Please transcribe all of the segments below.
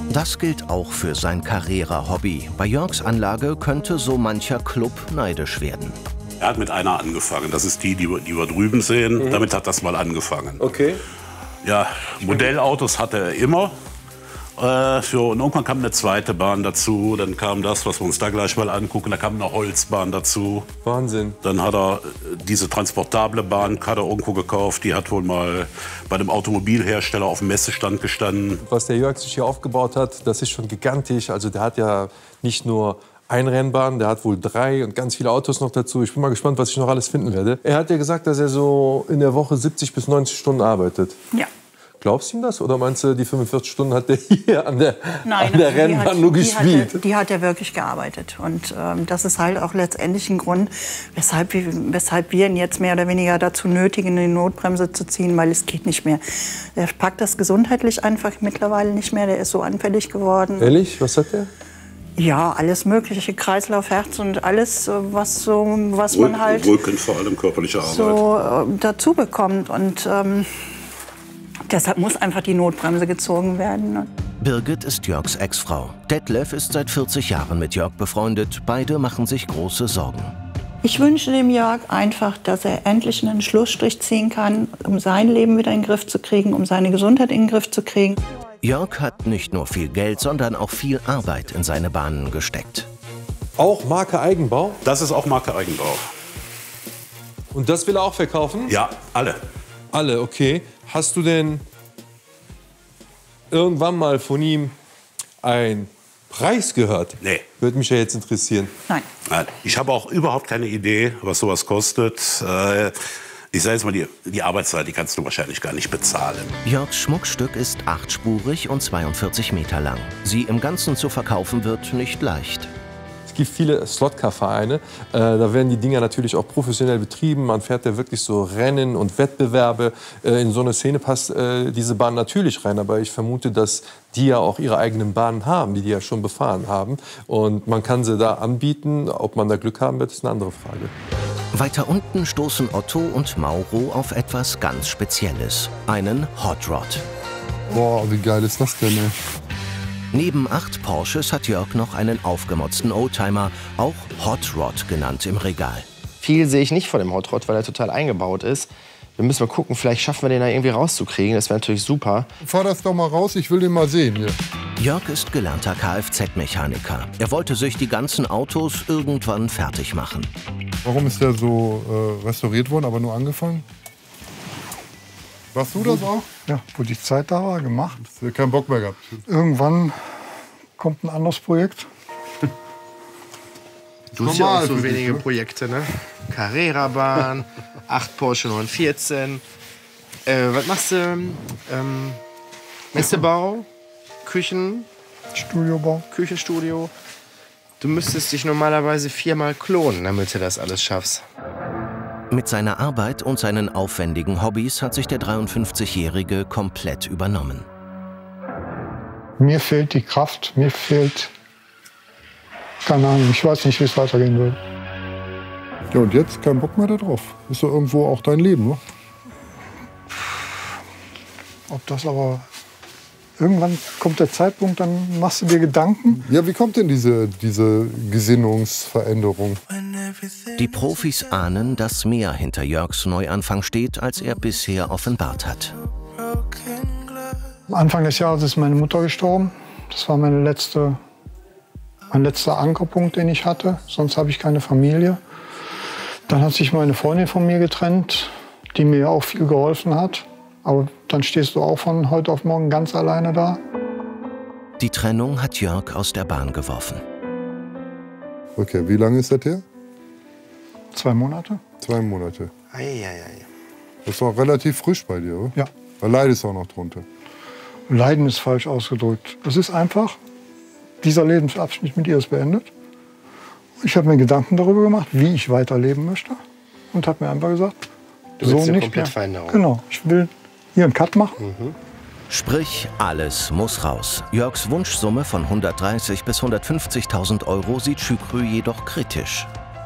Das gilt auch für sein Carrera-Hobby. Bei Jörgs Anlage könnte so mancher Club neidisch werden. Er hat mit einer angefangen. Das ist die wir drüben sehen. Damit hat das mal angefangen. Okay. Ja, Modellautos hatte er immer. Und irgendwann kam eine zweite Bahn dazu. Dann kam das, was wir uns da gleich mal angucken. Da kam eine Holzbahn dazu. Wahnsinn. Dann hat er diese transportable Bahn hat er irgendwo gekauft. Die hat wohl mal bei einem Automobilhersteller auf dem Messestand gestanden. Was der Jörg sich hier aufgebaut hat, das ist schon gigantisch. Also der hat ja nicht nur eine Rennbahn, der hat wohl 3 und ganz viele Autos noch dazu. Ich bin mal gespannt, was ich noch alles finden werde. Er hat ja gesagt, dass er so in der Woche 70 bis 90 Stunden arbeitet. Ja. Glaubst du ihm das? Oder meinst du, die 45 Stunden hat er hier an der Rennbahn nur gespielt? Die hat er wirklich gearbeitet. Und das ist halt auch letztendlich ein Grund, weshalb wir ihn jetzt mehr oder weniger dazu nötigen, in die Notbremse zu ziehen, weil es geht nicht mehr. Er packt das gesundheitlich einfach mittlerweile nicht mehr. Der ist so anfällig geworden. Ehrlich? Was hat er? Ja, alles mögliche, Kreislauf, Herz und alles, was man halt Rücken, vor allem körperliche Arbeit. so dazu bekommt. Und deshalb muss einfach die Notbremse gezogen werden. Birgit ist Jörgs Ex-Frau. Detlef ist seit 40 Jahren mit Jörg befreundet. Beide machen sich große Sorgen. Ich wünsche dem Jörg einfach, dass er endlich einen Schlussstrich ziehen kann, um sein Leben wieder in den Griff zu kriegen, um seine Gesundheit in den Griff zu kriegen. Jörg hat nicht nur viel Geld, sondern auch viel Arbeit in seine Bahnen gesteckt. Auch Marke Eigenbau? Das ist auch Marke Eigenbau. Und das will er auch verkaufen? Ja, alle. Alle, okay. Hast du denn irgendwann mal von ihm einen Preis gehört? Nee. Würde mich ja jetzt interessieren. Nein. Nein. Ich habe auch überhaupt keine Idee, was sowas kostet. Ich sage jetzt mal, die Arbeitszeit, die kannst du wahrscheinlich gar nicht bezahlen. Jörgs Schmuckstück ist 8-spurig und 42 Meter lang. Sie im Ganzen zu verkaufen wird nicht leicht. Es gibt viele Slotcar-Vereine, da werden die Dinger natürlich auch professionell betrieben. Man fährt ja wirklich so Rennen und Wettbewerbe. In so eine Szene passt diese Bahn natürlich rein, aber ich vermute, dass die ja auch ihre eigenen Bahnen haben, die ja schon befahren haben. Und man kann sie da anbieten. Ob man da Glück haben wird, ist eine andere Frage. Weiter unten stoßen Otto und Mauro auf etwas ganz Spezielles. Einen Hot Rod. Boah, wie geil ist das denn, ey? Neben 8 Porsches hat Jörg noch einen aufgemotzten Oldtimer, auch Hot Rod genannt, im Regal. Viel sehe ich nicht von dem Hot Rod, weil er total eingebaut ist. Wir müssen mal gucken, vielleicht schaffen wir den da irgendwie rauszukriegen. Das wäre natürlich super. Fahr das doch mal raus, ich will den mal sehen hier. Jörg ist gelernter Kfz-Mechaniker. Er wollte sich die ganzen Autos irgendwann fertig machen. Warum ist der so restauriert worden, aber nur angefangen? Warst du das auch? Ja, wo die Zeit da war, gemacht. Hast du keinen Bock mehr gehabt? Irgendwann kommt ein anderes Projekt. Du hast ja auch so wenige Projekte, ne? Carrera-Bahn, 8 Porsche 914. Was machst du? Messebau, Studiobau. Küchenstudio. Du müsstest dich normalerweise 4-mal klonen, damit du das alles schaffst. Mit seiner Arbeit und seinen aufwendigen Hobbys hat sich der 53-Jährige komplett übernommen. Mir fehlt die Kraft, mir fehlt, keine Ahnung, ich weiß nicht, wie es weitergehen will. Ja, und jetzt kein Bock mehr da drauf. Ist doch irgendwo auch dein Leben, ne? Ob das aber... Irgendwann kommt der Zeitpunkt, dann machst du dir Gedanken. Ja, wie kommt denn diese Gesinnungsveränderung? Die Profis ahnen, dass mehr hinter Jörgs Neuanfang steht, als er bisher offenbart hat. Anfang des Jahres ist meine Mutter gestorben. Das war mein letzter Ankerpunkt, den ich hatte. Sonst habe ich keine Familie. Dann hat sich meine Freundin von mir getrennt, die mir auch viel geholfen hat. Aber dann stehst du auch von heute auf morgen ganz alleine da. Die Trennung hat Jörg aus der Bahn geworfen. Okay, wie lange ist das her? 2 Monate. 2 Monate. Eieiei. Das ist auch relativ frisch bei dir, oder? Ja. Da leidest du auch noch drunter. Leiden ist falsch ausgedrückt. Es ist einfach, dieser Lebensabschnitt mit ihr ist beendet. Ich habe mir Gedanken darüber gemacht, wie ich weiterleben möchte. Und habe mir einfach gesagt, Du willst so eine nicht komplett mehr. Veränderung. Genau, ich will hier einen Cut machen. Sprich, alles muss raus. Jörgs Wunschsumme von 130.000 bis 150.000 € sieht Schükrü jedoch kritisch.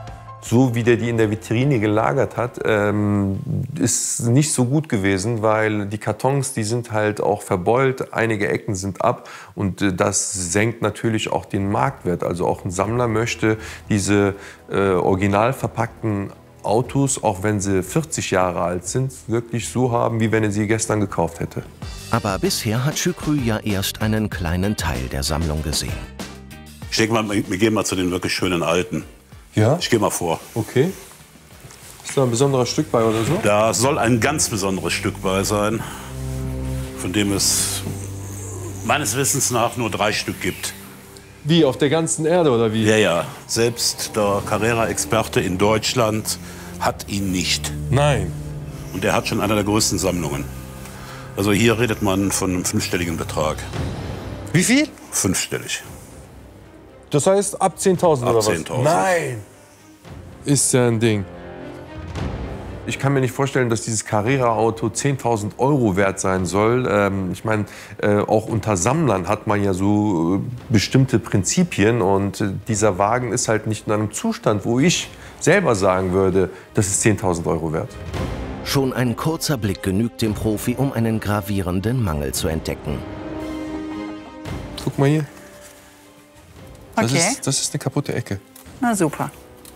so wie der die in der Vitrine gelagert hat, ist nicht so gut gewesen, weil die Kartons, die sind halt auch verbeult, einige Ecken sind ab und das senkt natürlich auch den Marktwert. Also auch ein Sammler möchte diese original verpackten Autos, auch wenn sie 40 Jahre alt sind, wirklich so haben, wie wenn er sie gestern gekauft hätte. Aber bisher hat Şükrü ja erst einen kleinen Teil der Sammlung gesehen. Ich denke mal, wir gehen mal zu den wirklich schönen Alten. Ja? Ich gehe mal vor. Okay. Ist da ein besonderes Stück bei oder so? Da soll ein ganz besonderes Stück bei sein, von dem es meines Wissens nach nur 3 Stück gibt. Wie, auf der ganzen Erde oder wie? Ja, ja. Selbst der Carrera-Experte in Deutschland hat ihn nicht. Nein. Und er hat schon eine der größten Sammlungen. Also hier redet man von einem 5-stelligen Betrag. Wie viel? 5-stellig. Das heißt ab 10.000 oder was? 10.000. Nein. Ist ja ein Ding. Ich kann mir nicht vorstellen, dass dieses Carrera-Auto 10.000 € wert sein soll. Ich meine, auch unter Sammlern hat man ja so bestimmte Prinzipien. Und dieser Wagen ist halt nicht in einem Zustand, wo ich selber sagen würde, das ist 10.000 € wert. Schon ein kurzer Blick genügt dem Profi, um einen gravierenden Mangel zu entdecken. Guck mal hier. Okay. Das ist eine kaputte Ecke. Na super.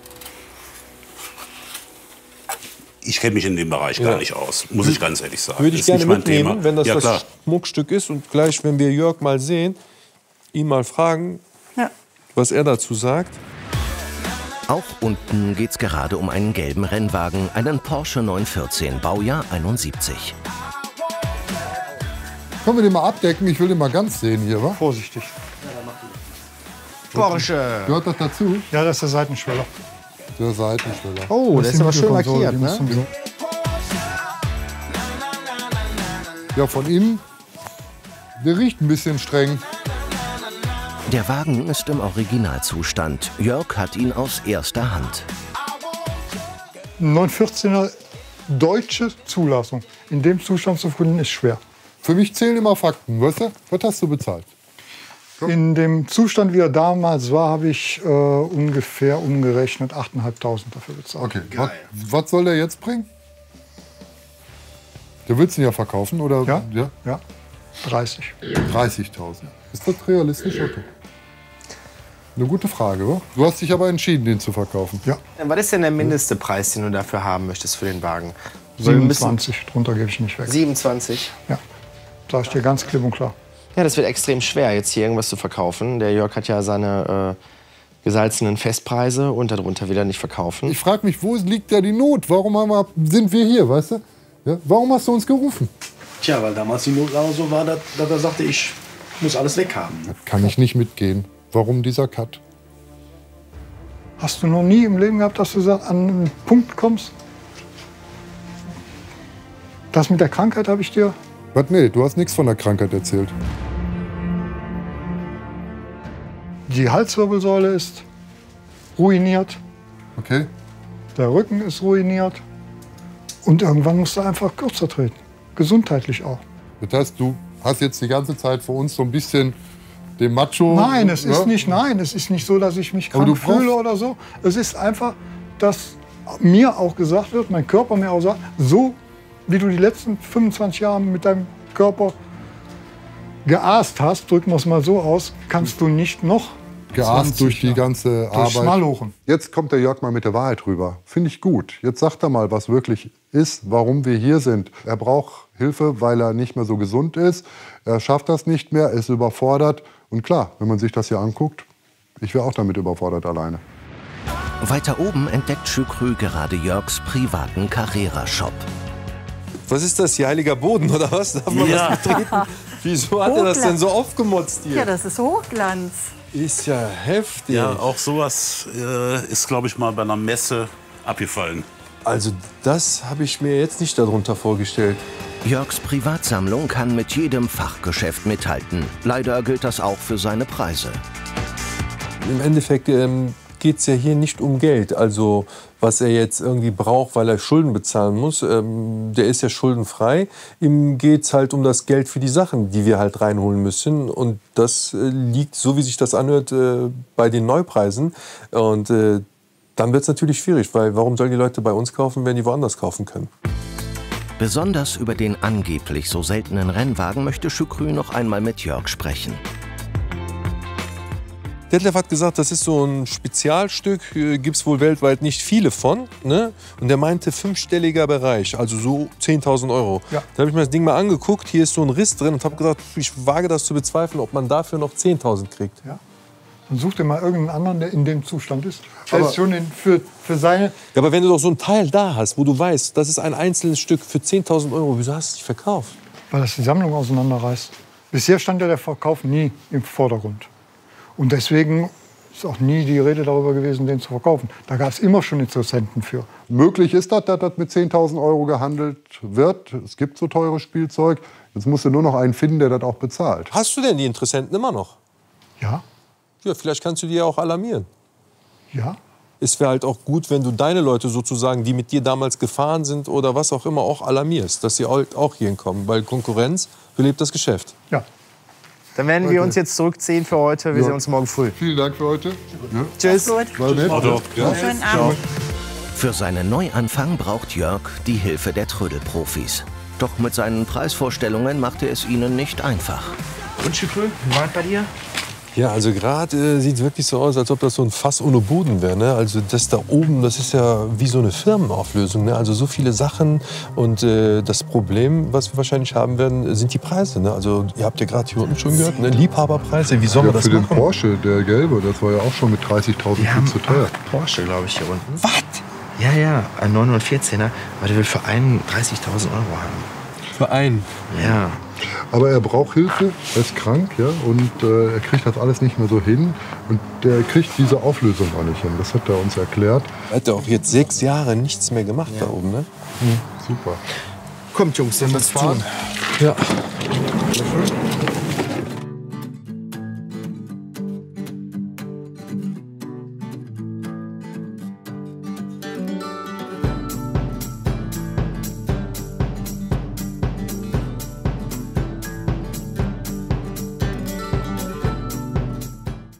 Ich kenne mich in dem Bereich gar nicht aus, muss ich ganz ehrlich sagen. Würde ich Ist gerne nicht mein mitnehmen, Thema. wenn das Ja, das klar. Schmuckstück ist. Und gleich, wenn wir Jörg mal sehen, ihn mal fragen, Ja. was er dazu sagt. Auch unten geht's gerade um einen gelben Rennwagen, einen Porsche 914, Baujahr 71. Können wir den mal abdecken? Ich will den mal ganz sehen hier, wa? Vorsichtig. Porsche. Gehört das dazu? Ja, das ist der Seitenschweller. Der Seitenschweller. Oh, der ist aber schön Konsole, markiert, die ne? müssen Ja, von innen. Der riecht ein bisschen streng. Der Wagen ist im Originalzustand. Jörg hat ihn aus erster Hand. Ein 914er deutsche Zulassung. In dem Zustand zu finden, ist schwer. Für mich zählen immer Fakten, weißt du? Was hast du bezahlt? In dem Zustand, wie er damals war, habe ich ungefähr umgerechnet 8.500 dafür bezahlt. Okay, was soll der jetzt bringen? Der willst du ihn ja verkaufen, oder? Ja? Ja, 30. 30.000. Ist das realistisch, Otto? Eine gute Frage, oder? Du hast dich aber entschieden, den zu verkaufen. Ja, Was ist denn der mindeste Preis, den du dafür haben möchtest für den Wagen? Weil wir müssen- 27. Drunter gebe ich nicht weg. 27? Ja, sage ich dir ganz klipp und klar. Ja, das wird extrem schwer, jetzt hier irgendwas zu verkaufen. Der Jörg hat ja seine gesalzenen Festpreise und darunter will er nicht verkaufen. Ich frage mich, wo liegt da die Not? Warum sind wir hier, weißt du? Ja? Warum hast du uns gerufen? Tja, weil damals die Notlage so war, dass er sagte, ich muss alles weghaben. Kann ich nicht mitgehen. Warum dieser Cut? Hast du noch nie im Leben gehabt, dass du an einen Punkt kommst? Das mit der Krankheit habe ich dir. Was? Nee, du hast nichts von der Krankheit erzählt. Die Halswirbelsäule ist ruiniert, Okay? der Rücken ist ruiniert. Und irgendwann musst du einfach kürzer treten. Gesundheitlich auch. Das heißt, du hast jetzt die ganze Zeit für uns so ein bisschen den Macho... Nein, es ist ja? nicht so, dass ich mich Aber du krank fühle brauchst- oder so. Es ist einfach, dass mir auch gesagt wird, mein Körper mir auch sagt, so wie du die letzten 25 Jahre mit deinem Körper geaßt hast, drücken wir es mal so aus, kannst du nicht noch Geaßt durch die ganze durchs Arbeit. Malochen. Jetzt kommt der Jörg mal mit der Wahrheit rüber. Finde ich gut. Jetzt sagt er mal, was wirklich ist, warum wir hier sind. Er braucht Hilfe, weil er nicht mehr so gesund ist. Er schafft das nicht mehr, ist überfordert. Und klar, wenn man sich das hier anguckt, ich wäre auch damit überfordert alleine. Weiter oben entdeckt Şükrü gerade Jörgs privaten Carrera-Shop. Was ist das hier, heiliger Boden oder was? Darf man Ja. das betreten? Wieso hat er das denn so aufgemotzt hier? Ja, das ist Hochglanz. Ist ja heftig. Ja, auch sowas ist, glaube ich, mal bei einer Messe abgefallen. Also das habe ich mir jetzt nicht darunter vorgestellt. Jörgs Privatsammlung kann mit jedem Fachgeschäft mithalten. Leider gilt das auch für seine Preise. Im Endeffekt geht es ja hier nicht um Geld. Also was er jetzt irgendwie braucht, weil er Schulden bezahlen muss, der ist ja schuldenfrei. Ihm geht es halt um das Geld für die Sachen, die wir halt reinholen müssen. Und das liegt, so wie sich das anhört, bei den Neupreisen. Und dann wird es natürlich schwierig, weil warum sollen die Leute bei uns kaufen, wenn die woanders kaufen können? Besonders über den angeblich so seltenen Rennwagen möchte Şükrü noch einmal mit Jörg sprechen. Detlef hat gesagt, das ist so ein Spezialstück, gibt es wohl weltweit nicht viele von. Ne? Und er meinte 5-stelliger Bereich, also so 10.000 Euro. Ja. Da habe ich mir das Ding mal angeguckt, hier ist so ein Riss drin und habe gesagt, ich wage das zu bezweifeln, ob man dafür noch 10.000 kriegt. Ja. Dann such dir mal irgendeinen anderen, der in dem Zustand ist. Der ist schon für seine... Ja, aber wenn du doch so ein Teil da hast, wo du weißt, das ist ein einzelnes Stück für 10.000 Euro, wieso hast du es nicht verkauft? Weil das die Sammlung auseinanderreißt. Bisher stand ja der Verkauf nie im Vordergrund. Und deswegen ist auch nie die Rede darüber gewesen, den zu verkaufen. Da gab es immer schon Interessenten für. Möglich ist das, dass das mit 10.000 Euro gehandelt wird. Es gibt so teures Spielzeug. Jetzt musst du nur noch einen finden, der das auch bezahlt. Hast du denn die Interessenten immer noch? Ja, Ja, vielleicht kannst du die ja auch alarmieren. ja. Es wäre halt auch gut, wenn du deine Leute sozusagen, die mit dir damals gefahren sind oder was auch immer, auch alarmierst, dass sie auch hier hinkommen. Weil Konkurrenz belebt das Geschäft. Ja. Dann werden wir uns jetzt zurückziehen für heute. Wir sehen uns morgen früh. Vielen Dank für heute. Ja. Tschüss. War nett. Schönen Abend. Für seinen Neuanfang braucht Jörg die Hilfe der Trödelprofis. Doch mit seinen Preisvorstellungen machte es ihnen nicht einfach. Und Şükrü, wie war es bei dir? Ja, also gerade sieht es wirklich so aus, als ob das so ein Fass ohne Boden wäre. Ne? Also das da oben, das ist ja wie so eine Firmenauflösung. Ne? Also so viele Sachen. Und das Problem, was wir wahrscheinlich haben werden, sind die Preise. Ne? Also ihr habt ja gerade hier unten schon gehört, ne? Liebhaberpreise. Wie soll man Ja, das für den machen? Porsche, der gelbe, das war ja auch schon mit 30.000 viel zu teuer. 8 Porsche, glaube ich, hier unten. Was? Ja, ja, ein 914er. Aber der will für einen 30.000 Euro haben. Für einen. Ja. Aber er braucht Hilfe, er ist krank, ja, und er kriegt das alles nicht mehr so hin. Und der kriegt diese Auflösung auch nicht hin. Das hat er uns erklärt. Er hat ja auch jetzt 6 Jahre nichts mehr gemacht da oben. Ne? Super. Kommt, Jungs, dann was tun. Ja.